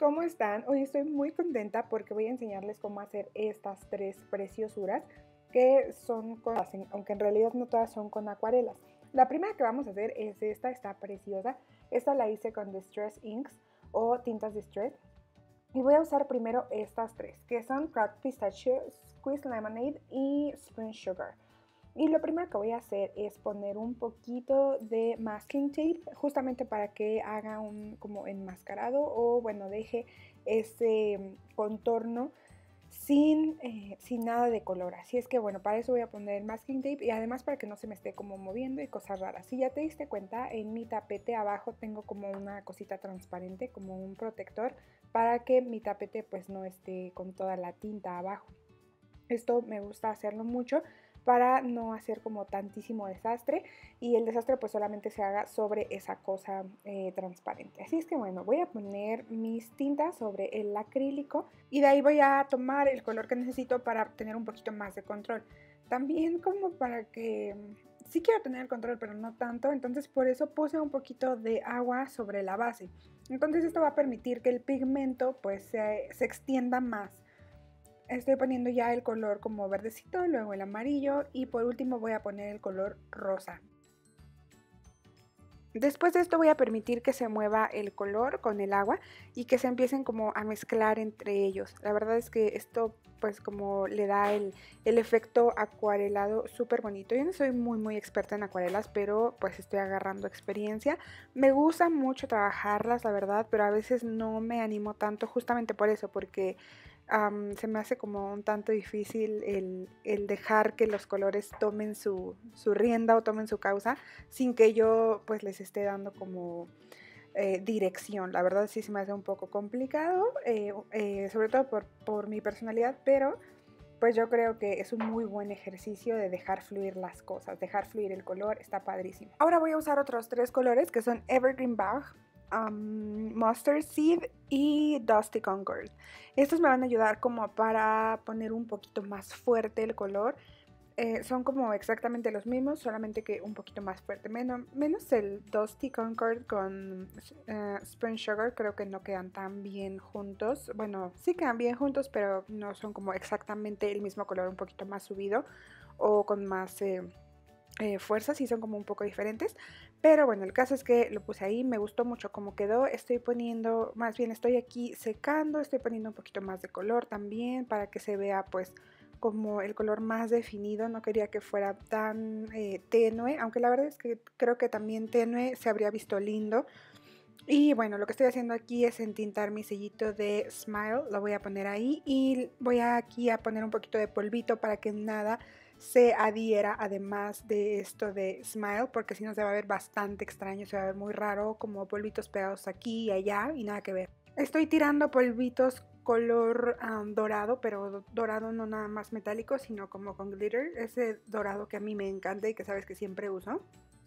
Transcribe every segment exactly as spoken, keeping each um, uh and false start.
¿cómo están? Hoy estoy muy contenta porque voy a enseñarles cómo hacer estas tres preciosuras que son con, aunque en realidad no todas son con acuarelas. La primera que vamos a hacer es esta, está preciosa. Esta la hice con Distress Inks o tintas Distress. Y voy a usar primero estas tres, que son Cracked Pistachio, Squeezed Lemonade y Spring Sugar. Y lo primero que voy a hacer es poner un poquito de masking tape, justamente para que haga un como enmascarado o bueno, deje ese contorno sin, eh, sin nada de color. Así es que bueno, para eso voy a poner el masking tape y además para que no se me esté como moviendo y cosas raras. Si ya te diste cuenta, en mi tapete abajo tengo como una cosita transparente, como un protector, para que mi tapete pues no esté con toda la tinta abajo. Esto me gusta hacerlo mucho para no hacer como tantísimo desastre y el desastre pues solamente se haga sobre esa cosa eh, transparente. Así es que bueno, voy a poner mis tintas sobre el acrílico y de ahí voy a tomar el color que necesito para tener un poquito más de control. También como para que sí quiero tener el control pero no tanto, entonces por eso puse un poquito de agua sobre la base. Entonces esto va a permitir que el pigmento pues se, se extienda más. Estoy poniendo ya el color como verdecito, luego el amarillo y por último voy a poner el color rosa. Después de esto voy a permitir que se mueva el color con el agua y que se empiecen como a mezclar entre ellos. La verdad es que esto pues como le da el, el efecto acuarelado súper bonito. Yo no soy muy muy experta en acuarelas, pero pues estoy agarrando experiencia. Me gusta mucho trabajarlas, la verdad, pero a veces no me animo tanto justamente por eso, porque Um, se me hace como un tanto difícil el, el dejar que los colores tomen su, su rienda o tomen su causa sin que yo pues les esté dando como eh, dirección. La verdad sí se me hace un poco complicado, eh, eh, sobre todo por, por mi personalidad, pero pues yo creo que es un muy buen ejercicio de dejar fluir las cosas, dejar fluir el color, está padrísimo. Ahora voy a usar otros tres colores que son Evergreen Bug, Um, Mustard Seed y Dusty Concord. Estos me van a ayudar como para poner un poquito más fuerte el color. Eh, son como exactamente los mismos, solamente que un poquito más fuerte. Menos, menos el Dusty Concord con uh, Spring Sugar, creo que no quedan tan bien juntos. Bueno, sí quedan bien juntos, pero no son como exactamente el mismo color, un poquito más subido o con más... Eh, Eh, fuerzas y son como un poco diferentes, pero bueno, el caso es que lo puse ahí, me gustó mucho cómo quedó. Estoy poniendo, más bien estoy aquí secando, estoy poniendo un poquito más de color también para que se vea pues como el color más definido. No quería que fuera tan eh, tenue, aunque la verdad es que creo que también tenue se habría visto lindo. Y bueno, lo que estoy haciendo aquí es entintar mi sellito de Smile, lo voy a poner ahí y voy aquí a poner un poquito de polvito para que nada se adhiera además de esto de Smile, porque si no se va a ver bastante extraño, se va a ver muy raro como polvitos pegados aquí y allá y nada que ver. Estoy tirando polvitos color um, dorado, pero dorado no nada más metálico, sino como con glitter, ese dorado que a mí me encanta y que sabes que siempre uso.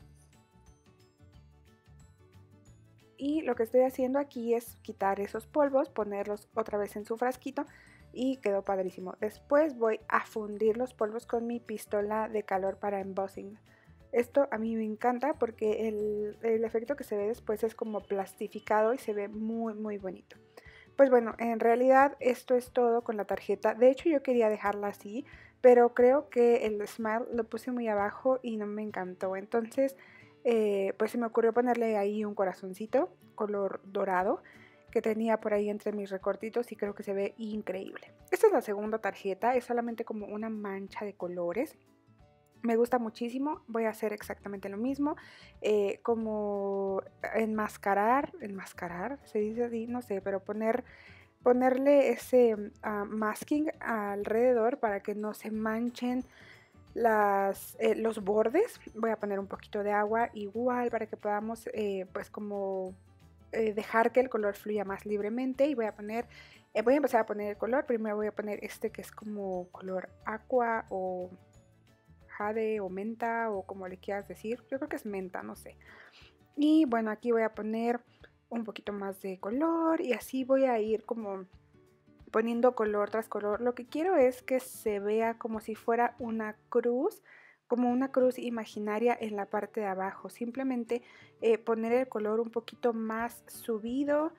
Y lo que estoy haciendo aquí es quitar esos polvos, ponerlos otra vez en su frasquito y quedó padrísimo. Después voy a fundir los polvos con mi pistola de calor para embossing. Esto a mí me encanta porque el, el efecto que se ve después es como plastificado y se ve muy muy bonito. Pues bueno, en realidad esto es todo con la tarjeta. De hecho yo quería dejarla así, pero creo que el Smile lo puse muy abajo y no me encantó. Entonces eh, pues se me ocurrió ponerle ahí un corazoncito color dorado que tenía por ahí entre mis recortitos y creo que se ve increíble. Esta es la segunda tarjeta, es solamente como una mancha de colores. Me gusta muchísimo, voy a hacer exactamente lo mismo, eh, como enmascarar, enmascarar, se dice así, no sé, pero poner, ponerle ese uh, masking alrededor para que no se manchen las, eh, los bordes. Voy a poner un poquito de agua igual para que podamos eh, pues como eh, dejar que el color fluya más libremente y voy a poner, eh, voy a empezar a poner el color. Primero voy a poner este que es como color aqua o jade o menta o como le quieras decir, yo creo que es menta, no sé. Y bueno, aquí voy a poner un poquito más de color y así voy a ir como poniendo color tras color. Lo que quiero es que se vea como si fuera una cruz, como una cruz imaginaria en la parte de abajo. Simplemente eh, poner el color un poquito más subido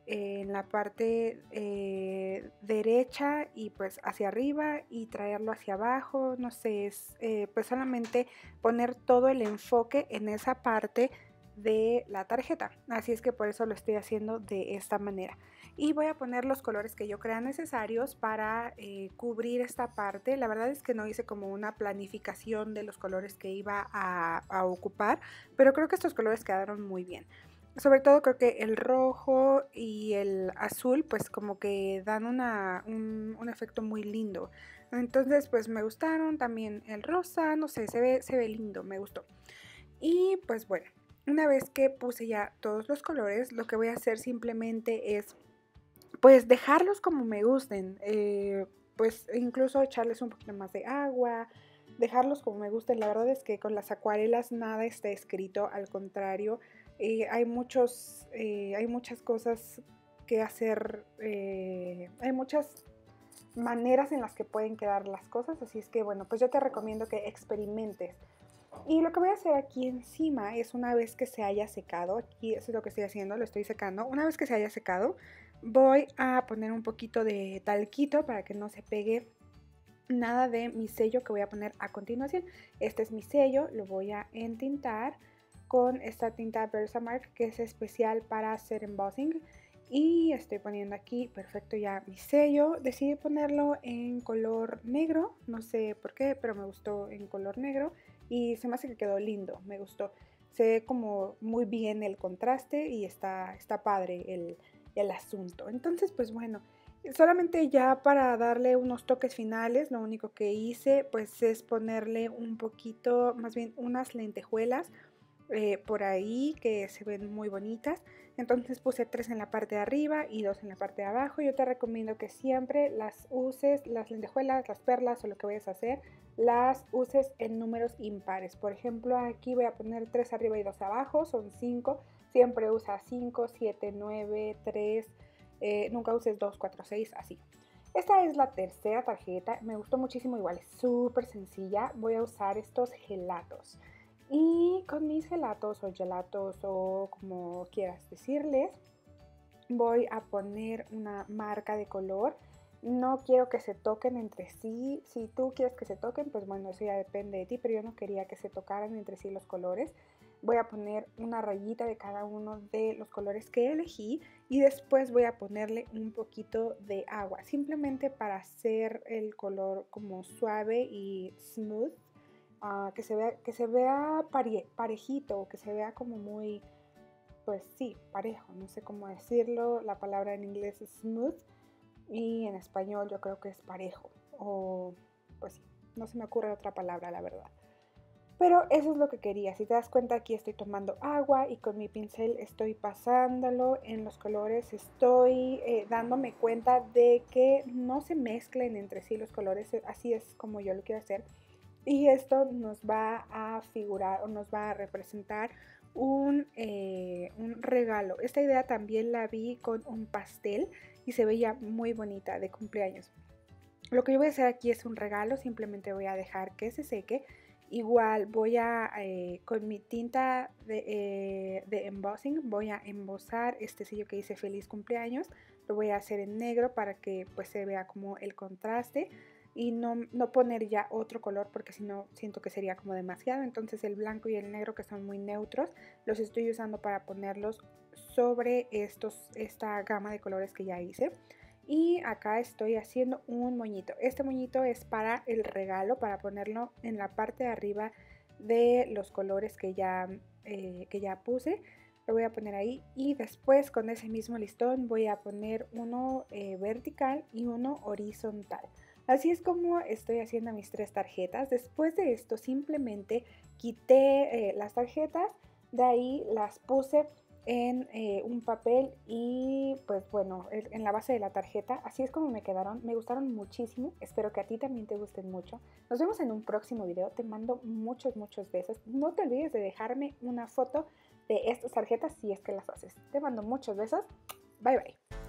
en la parte eh, derecha y pues hacia arriba y traerlo hacia abajo, no sé, es eh, pues solamente poner todo el enfoque en esa parte de la tarjeta, así es que por eso lo estoy haciendo de esta manera. Y voy a poner los colores que yo crea necesarios para eh, cubrir esta parte. La verdad es que no hice como una planificación de los colores que iba a, a ocupar, pero creo que estos colores quedaron muy bien. Sobre todo creo que el rojo y el azul pues como que dan una, un, un efecto muy lindo. Entonces pues me gustaron, también el rosa, no sé, se ve, se ve lindo, me gustó. Y pues bueno, una vez que puse ya todos los colores, lo que voy a hacer simplemente es pues dejarlos como me gusten, eh, pues incluso echarles un poquito más de agua, dejarlos como me gusten. La verdad es que con las acuarelas nada está escrito, al contrario, eh, hay, muchos, eh, hay muchas cosas que hacer, eh, hay muchas maneras en las que pueden quedar las cosas, así es que bueno, pues yo te recomiendo que experimentes. Y lo que voy a hacer aquí encima es, una vez que se haya secado, aquí eso es lo que estoy haciendo, lo estoy secando, una vez que se haya secado, voy a poner un poquito de talquito para que no se pegue nada de mi sello que voy a poner a continuación. Este es mi sello, lo voy a entintar con esta tinta Versamark que es especial para hacer embossing. Y estoy poniendo aquí, perfecto, ya mi sello. Decidí ponerlo en color negro, no sé por qué, pero me gustó en color negro. Y se me hace que quedó lindo, me gustó. Se ve como muy bien el contraste y está, está padre el, el asunto. Entonces, pues bueno, solamente ya para darle unos toques finales, lo único que hice pues es ponerle un poquito, más bien unas lentejuelas eh, por ahí que se ven muy bonitas. Entonces puse tres en la parte de arriba y dos en la parte de abajo. Yo te recomiendo que siempre las uses, las lentejuelas, las perlas o lo que vayas a hacer, las uses en números impares. Por ejemplo, aquí voy a poner tres arriba y dos abajo, son cinco. Siempre usa cinco, siete, nueve, tres, eh, nunca uses dos, cuatro, seis, así. Esta es la tercera tarjeta, me gustó muchísimo, igual es súper sencilla. Voy a usar estos gelatos. Y con mis gelatos o gelatos o como quieras decirles, voy a poner una marca de color. No quiero que se toquen entre sí. Si tú quieres que se toquen, pues bueno, eso ya depende de ti, pero yo no quería que se tocaran entre sí los colores. Voy a poner una rayita de cada uno de los colores que elegí y después voy a ponerle un poquito de agua, simplemente para hacer el color como suave y smooth. Uh, que se vea, que se vea pare, parejito, que se vea como muy, pues sí, parejo, no sé cómo decirlo. La palabra en inglés es smooth y en español yo creo que es parejo, o pues sí, no se me ocurre otra palabra, la verdad. Pero eso es lo que quería. Si te das cuenta, aquí estoy tomando agua y con mi pincel estoy pasándolo en los colores. Estoy eh, dándome cuenta de que no se mezclen entre sí los colores. Así es como yo lo quiero hacer. Y esto nos va a figurar o nos va a representar un, eh, un regalo. Esta idea también la vi con un pastel y se veía muy bonita de cumpleaños. Lo que yo voy a hacer aquí es un regalo, simplemente voy a dejar que se seque. Igual voy a, eh, con mi tinta de, eh, de embossing, voy a embosar este sello que dice feliz cumpleaños. Lo voy a hacer en negro para que pues se vea como el contraste. Y no, no poner ya otro color porque si no siento que sería como demasiado. Entonces el blanco y el negro, que son muy neutros, los estoy usando para ponerlos sobre estos, esta gama de colores que ya hice. Y acá estoy haciendo un moñito. Este moñito es para el regalo, para ponerlo en la parte de arriba de los colores que ya, eh, que ya puse. Lo voy a poner ahí y después con ese mismo listón voy a poner uno eh, vertical y uno horizontal. Así es como estoy haciendo mis tres tarjetas. Después de esto simplemente quité eh, las tarjetas, de ahí las puse en eh, un papel y pues bueno, en la base de la tarjeta. Así es como me quedaron, me gustaron muchísimo. Espero que a ti también te gusten mucho. Nos vemos en un próximo video. Te mando muchos, muchos besos. No te olvides de dejarme una foto de estas tarjetas si es que las haces. Te mando muchos besos. Bye, bye.